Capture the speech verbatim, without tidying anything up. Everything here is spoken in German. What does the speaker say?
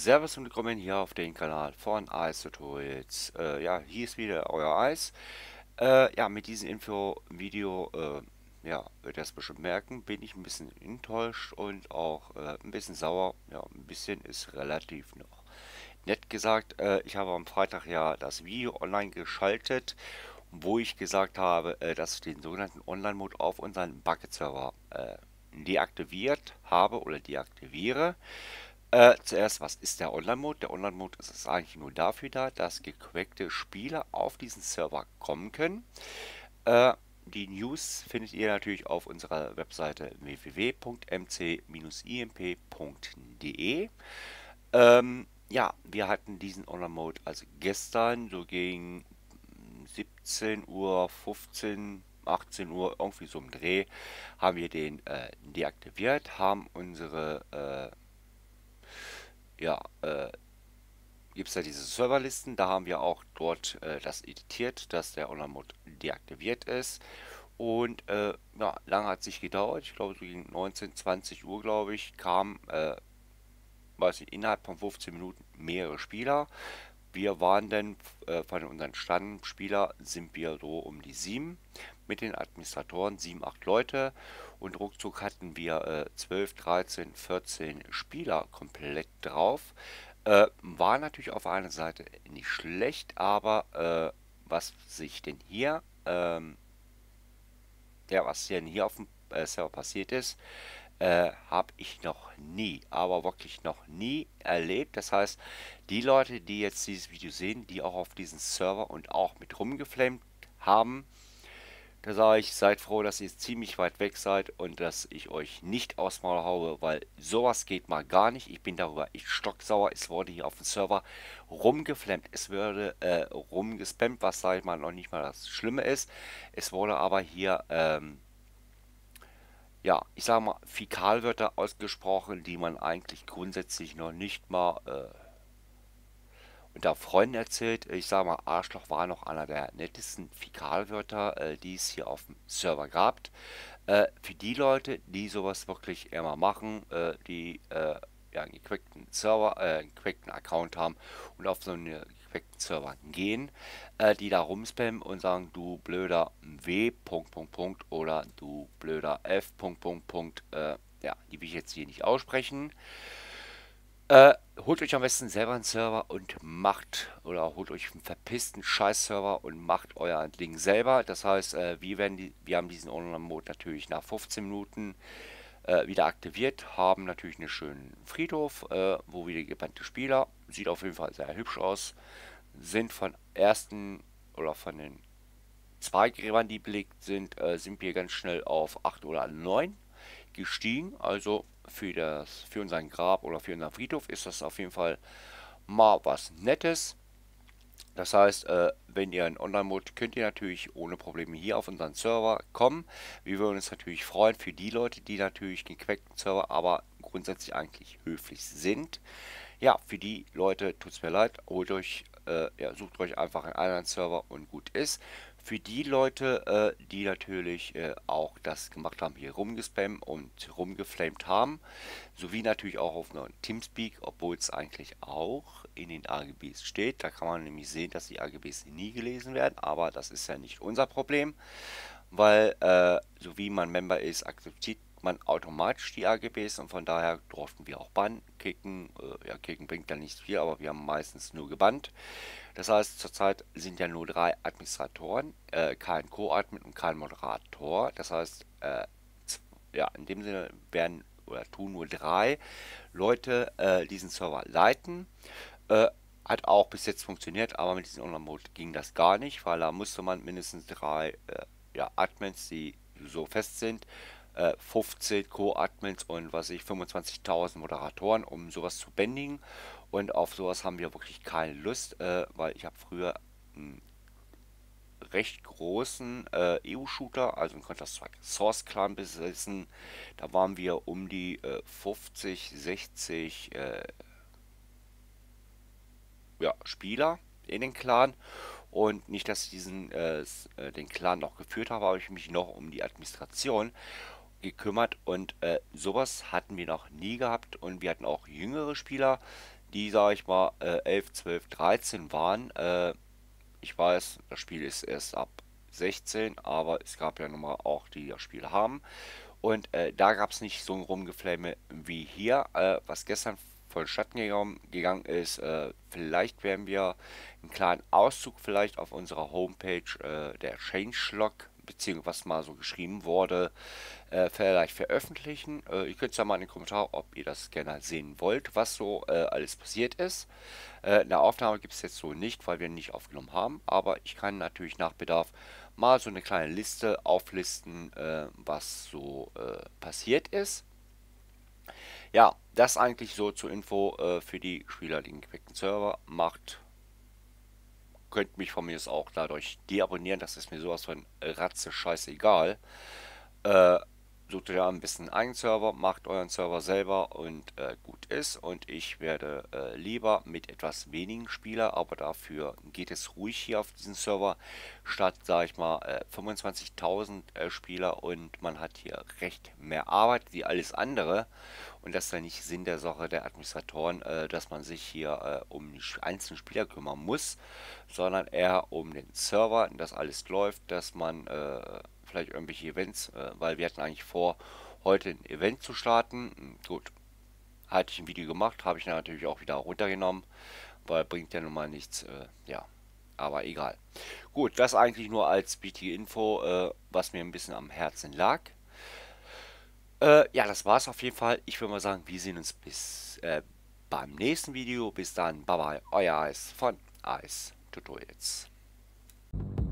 Servus und willkommen hier auf dem Kanal von Ice Tutorials. Äh, ja, hier ist wieder euer Ice. Äh, ja, mit diesem Info-Video, äh, ja, wird ihr es bestimmt merken, bin ich ein bisschen enttäuscht und auch äh, ein bisschen sauer. Ja, ein bisschen ist relativ noch. Nett gesagt, äh, ich habe am Freitag ja das Video online geschaltet, wo ich gesagt habe, äh, dass ich den sogenannten Online-Mode auf unseren Bucket-Server äh, deaktiviert habe oder deaktiviere. Äh, zuerst, was ist der Online-Mode? Der Online-Mode ist es eigentlich nur dafür da, dass gecrackte Spieler auf diesen Server kommen können. Äh, die News findet ihr natürlich auf unserer Webseite w w w punkt m c bindestrich i m p punkt d e. Ähm, ja, wir hatten diesen Online-Mode also gestern so gegen siebzehn Uhr, fünfzehn, achtzehn Uhr, irgendwie so im Dreh, haben wir den äh, deaktiviert, haben unsere äh, ja, äh, gibt es ja diese Serverlisten, da haben wir auch dort äh, das editiert, dass der Online-Mode deaktiviert ist. Und äh, ja, lange hat es nicht gedauert, ich glaube so gegen neunzehn, zwanzig Uhr, glaube ich, kamen, äh, weiß nicht, innerhalb von fünfzehn Minuten mehrere Spieler. Wir waren dann äh, von unseren Stammspieler sind wir so um die sieben mit den Administratoren, sieben, acht Leute. Und ruckzuck hatten wir äh, zwölf, dreizehn, vierzehn Spieler komplett drauf. Äh, war natürlich auf einer Seite nicht schlecht, aber äh, was sich denn hier, ähm, ja, was denn hier auf dem äh, Server passiert ist, äh, habe ich noch nie, aber wirklich noch nie erlebt. Das heißt, die Leute, die jetzt dieses Video sehen, die auch auf diesen Server und auch mit rumgeflamed haben, da sage ich, seid froh, dass ihr ziemlich weit weg seid und dass ich euch nicht aufs Maul haue, weil sowas geht mal gar nicht. Ich bin darüber echt stocksauer. Es wurde hier auf dem Server rumgeflammt. Es wurde äh, rumgespammt, was sage ich mal noch nicht mal das Schlimme ist. Es wurde aber hier, ähm, ja, ich sage mal, Fäkalwörter ausgesprochen, die man eigentlich grundsätzlich noch nicht mal äh, unter Freunden erzählt. Ich sage mal, Arschloch war noch einer der nettesten Fäkalwörter, äh, die es hier auf dem Server gab. Äh, für die Leute, die sowas wirklich immer machen, äh, die äh, ja, einen gecrackten Server, äh, einen gecrackten Account haben und auf so einen gecrackten Server gehen, äh, die da rumspammen und sagen, du blöder W, Punkt, Punkt, Punkt, oder du blöder F, Punkt, Punkt, Punkt, äh, ja, die will ich jetzt hier nicht aussprechen. Äh, holt euch am besten selber einen Server und macht, oder holt euch einen verpissten Scheiß-Server und macht euer Ding selber. Das heißt, äh, wir, werden die, wir haben diesen Online-Mode natürlich nach fünfzehn Minuten äh, wieder aktiviert, haben natürlich einen schönen Friedhof, äh, wo wieder gebannte Spieler, sieht auf jeden Fall sehr hübsch aus, sind von ersten oder von den zwei Gräbern, die belegt sind, äh, sind wir ganz schnell auf acht oder neun gestiegen. Also für das, für unseren Grab oder für unseren Friedhof ist das auf jeden Fall mal was Nettes. Das heißt, äh, wenn ihr einen Online-Mode könnt ihr natürlich ohne Probleme hier auf unseren Server kommen. Wir würden uns natürlich freuen für die Leute, die natürlich den gequackten Server, aber grundsätzlich eigentlich höflich sind. Ja, für die Leute tut es mir leid, holt euch, äh, ja, sucht euch einfach einen anderen Server und gut ist. Für die Leute, äh, die natürlich äh, auch das gemacht haben, hier rumgespammt und rumgeflamed haben, sowie natürlich auch auf neuen Teamspeak, obwohl es eigentlich auch in den A G Bs steht. Da kann man nämlich sehen, dass die A G Bs nie gelesen werden, aber das ist ja nicht unser Problem, weil äh, so wie man Member ist, akzeptiert man automatisch die A G Bs und von daher durften wir auch bannen, kicken. Äh, ja, kicken bringt dann nicht viel, aber wir haben meistens nur gebannt. Das heißt, zurzeit sind ja nur drei Administratoren, äh, kein Co-Admin und kein Moderator. Das heißt, äh, ja, in dem Sinne werden oder tun nur drei Leute äh, diesen Server leiten. Äh, hat auch bis jetzt funktioniert, aber mit diesem Online-Mode ging das gar nicht, weil da musste man mindestens drei äh, ja, Admins, die so fest sind, äh, fünfzehn Co-Admins und was weiß ich, fünfundzwanzigtausend Moderatoren, um sowas zu bändigen. Und auf sowas haben wir wirklich keine Lust, äh, weil ich habe früher einen recht großen äh, E U-Shooter, also ein Counter-Strike Source Clan besessen. Da waren wir um die äh, fünfzig, sechzig äh, ja, Spieler in den Clan. Und nicht, dass ich diesen, äh, s- äh, den Clan noch geführt habe, habe ich mich noch um die Administration gekümmert. Und äh, sowas hatten wir noch nie gehabt. Und wir hatten auch jüngere Spieler, die, sage ich mal, äh, elf, zwölf, dreizehn waren. Äh, ich weiß, das Spiel ist erst ab sechzehn, aber es gab ja nun mal auch, die das Spiel haben. Und äh, da gab es nicht so ein Rumgefläme wie hier, äh, was gestern vonstatten gegangen, gegangen ist. Äh, vielleicht werden wir einen kleinen Auszug vielleicht auf unserer Homepage, äh, der Changelog, beziehungsweise was mal so geschrieben wurde, äh, vielleicht veröffentlichen. Äh, ihr könnt ja mal in den Kommentaren, ob ihr das gerne sehen wollt, was so äh, alles passiert ist. Äh, eine Aufnahme gibt es jetzt so nicht, weil wir nicht aufgenommen haben, aber ich kann natürlich nach Bedarf mal so eine kleine Liste auflisten, äh, was so äh, passiert ist. Ja, das eigentlich so zur Info äh, für die Spieler, die den gepackten Server macht. Könnt mich von mir jetzt auch dadurch deabonnieren, das ist mir sowas von Ratze scheißegal. Äh, Sucht ihr ein bisschen einen Server, macht euren Server selber und äh, gut ist. Und ich werde äh, lieber mit etwas wenigen Spieler, aber dafür geht es ruhig hier auf diesem Server, statt, sage ich mal, äh, fünfundzwanzigtausend äh, Spieler und man hat hier recht mehr Arbeit wie alles andere. Und das ist ja nicht Sinn der Sache der Administratoren, äh, dass man sich hier äh, um die einzelnen Spieler kümmern muss, sondern eher um den Server, dass alles läuft, dass man äh, vielleicht irgendwelche Events, äh, weil wir hatten eigentlich vor, heute ein Event zu starten. Hm, Gut, hatte ich ein Video gemacht, habe ich dann natürlich auch wieder runtergenommen, weil bringt ja nun mal nichts, äh, ja, aber egal. Gut, das eigentlich nur als wichtige Info, äh, was mir ein bisschen am Herzen lag. Äh, ja, das war's auf jeden Fall. Ich würde mal sagen, wir sehen uns bis äh, beim nächsten Video. Bis dann, bye bye, euer Eis von Eis Tutorials.